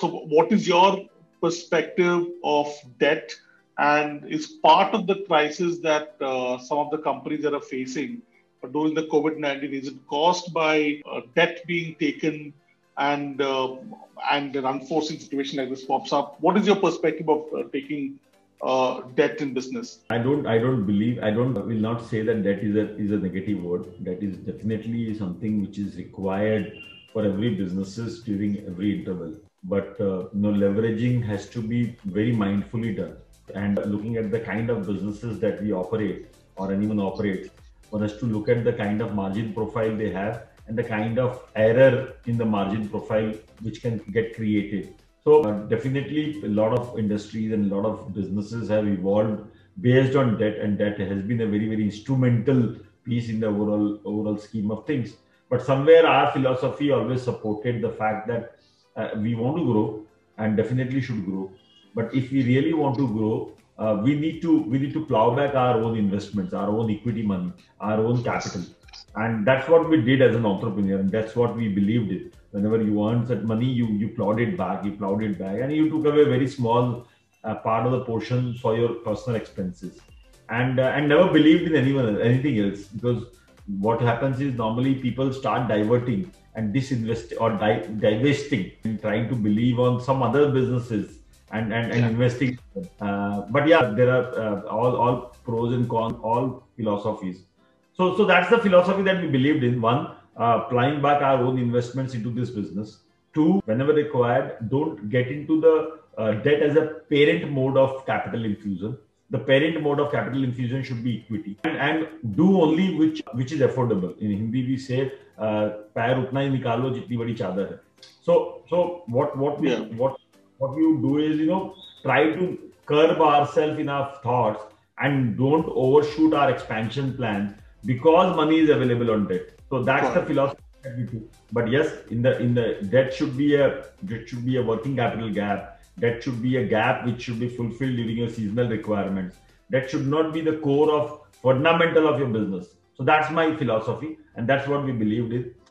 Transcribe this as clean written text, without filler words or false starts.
So what is your perspective of debt, and is part of the crisis that some of the companies are facing during the COVID-19, is it caused by debt being taken and an unforeseen situation like this pops up? What is your perspective of taking debt in business? I don't will not say that debt is a negative word. That is definitely something which is required for every businesses during every interval. But leveraging has to be very mindfully done. And looking at the kind of businesses that we operate or anyone operates, one has to look at the kind of margin profile they have and the kind of error in the margin profile which can get created. So definitely a lot of industries and a lot of businesses have evolved based on debt, and debt has been a very, very instrumental piece in the overall scheme of things. But somewhere our philosophy always supported the fact that we want to grow and definitely should grow. But if we really want to grow, we need to plow back our own investments, our own equity money, our own capital. And that's what we did as an entrepreneur, and that's what we believed in. Whenever you earned that money, you plowed it back, and you took away a very small part of the portion for your personal expenses, and never believed in anything else. Because what happens is normally people start diverting and disinvest or divesting and trying to believe on some other businesses and investing. But yeah, there are all pros and cons, all philosophies. So that's the philosophy that we believed in. One, applying back our own investments into this business. Two, whenever required, don't get into the debt as a parent mode of capital infusion. The parent mode of capital infusion should be equity, and do only which is affordable. In Hindi we say, "Pair utna hi nikalo jitni badi chadar hai." So what we do is, try to curb ourselves in our thoughts and don't overshoot our expansion plans because money is available on debt. So that's the philosophy that we do. But yes, in the debt should be a working capital gap. That should be a gap which should be fulfilled during your seasonal requirements. That should not be the core of fundamental of your business. So that's my philosophy, and that's what we believed in.